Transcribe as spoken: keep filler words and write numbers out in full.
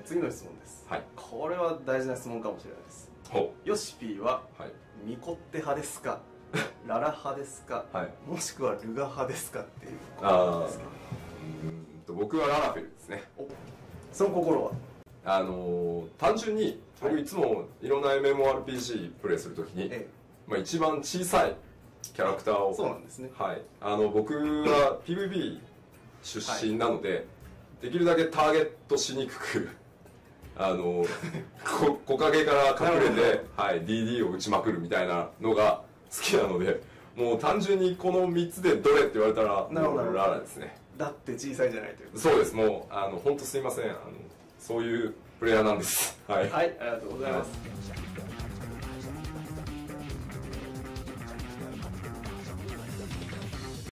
次の質問です。 はい。 これは大事な質問かもしれないです。 ほヨシピーは、 う。はい。 ミコッテ派ですかララ派ですか、 はい。 もしくはルガ派ですかっていうことなんあですけど。 ーうーんと僕はララフェルですね。 おその心はあのー、単純に僕いつもいろんな エムエムオーアールピージー プレイするときに、 ええ、 まあ、一番小さいキャラクターを、 そうなんですね。 はい、あの僕は ピーブイビー 出身なので、はい、できるだけターゲットしにくくあのこ木陰から隠れて、はい、ディーディー を打ちまくるみたいなのが好きなので、もう単純にこのみっつでどれって言われたらなるほどララですね。 だって小さいじゃないという。 そうです。もうあの本当すいません、あのそういうプレイヤーなんです。はい、 はい、ありがとうございます。